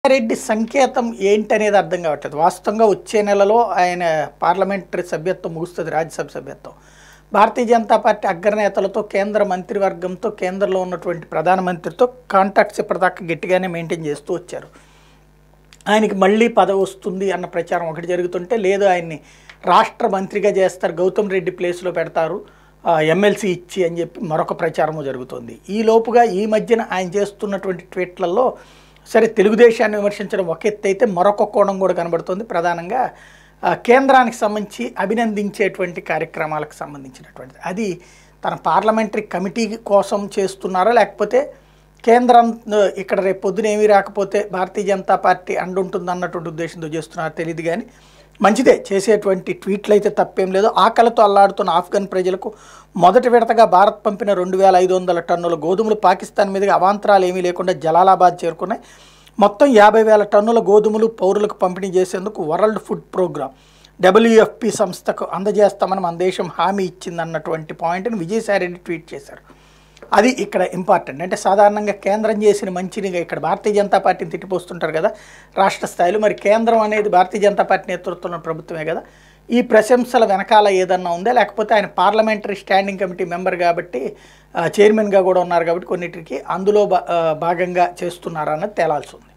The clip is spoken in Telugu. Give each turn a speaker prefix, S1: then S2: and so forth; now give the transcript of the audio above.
S1: రెడ్డి సంకేతం ఏంటనేది అర్థం కావట్లేదు. వాస్తవంగా వచ్చే నెలలో ఆయన పార్లమెంటరీ సభ్యత్వం ముగుస్తుంది, రాజ్యసభ సభ్యత్వం. భారతీయ జనతా పార్టీ అగ్రనేతలతో, కేంద్ర మంత్రివర్గంతో, కేంద్రంలో ఉన్నటువంటి ప్రధానమంత్రితో కాంటాక్ట్స్ ఇప్పటిదాకా గట్టిగానే మెయింటైన్ చేస్తూ వచ్చారు. ఆయనకి మళ్ళీ పదవి వస్తుంది అన్న ప్రచారం ఒకటి జరుగుతుంటే, లేదు ఆయన్ని రాష్ట్ర మంత్రిగా చేస్తారు, గౌతమ్ రెడ్డి ప్లేస్లో పెడతారు ఎమ్మెల్సీ ఇచ్చి అని చెప్పి మరొక ప్రచారము జరుగుతుంది. ఈ లోపుగా ఈ మధ్యన ఆయన చేస్తున్నటువంటి ట్వీట్లలో సరే తెలుగుదేశాన్ని విమర్శించడం ఒక ఎత్తు అయితే, మరొక కోణం కూడా కనబడుతుంది. ప్రధానంగా కేంద్రానికి సంబంధించి అభినందించేటువంటి కార్యక్రమాలకు సంబంధించినటువంటిది. అది తన పార్లమెంటరీ కమిటీ కోసం చేస్తున్నారా, లేకపోతే కేంద్రం ఇక్కడ రేపు పొద్దున ఏమీ రాకపోతే భారతీయ జనతా పార్టీ అండుంటుంది అన్నటువంటి ఉద్దేశంతో చేస్తున్నారో తెలియదు. కానీ మంచిదే, చేసేటువంటి ట్వీట్లు అయితే తప్పేం లేదు. ఆకలితో అల్లాడుతున్న ఆఫ్ఘన్ ప్రజలకు మొదటి విడతగా భారత్ పంపిన 2500 టన్నుల గోధుమలు పాకిస్తాన్ మీదుగా అవాంతరాలు ఏమీ లేకుండా జలాలాబాద్ చేరుకున్నాయి. మొత్తం 50,000 టన్నుల గోధుమలు పౌరులకు పంపిణీ చేసేందుకు వరల్డ్ ఫుడ్ ప్రోగ్రామ్ WFP సంస్థకు అందజేస్తామని మన దేశం హామీ ఇచ్చిందన్నటువంటి పాయింట్ని విజయసాయి రెడ్డి ట్వీట్ చేశారు. అది ఇక్కడ ఇంపార్టెంట్. అంటే సాధారణంగా కేంద్రం చేసిన మంచినిగా ఇక్కడ భారతీయ జనతా పార్టీని తిట్టిపోస్తుంటారు కదా రాష్ట్ర స్థాయిలో. మరి కేంద్రం అనేది భారతీయ జనతా పార్టీ నేతృత్వంలో ప్రభుత్వమే కదా. ఈ ప్రశంసల వెనకాల ఏదన్నా ఉందా, లేకపోతే ఆయన పార్లమెంటరీ స్టాండింగ్ కమిటీ మెంబర్ కాబట్టి చైర్మన్గా కూడా ఉన్నారు కాబట్టి కొన్నిటికి అందులో భాగంగా చేస్తున్నారా అన్నది తేలాల్సి ఉంది.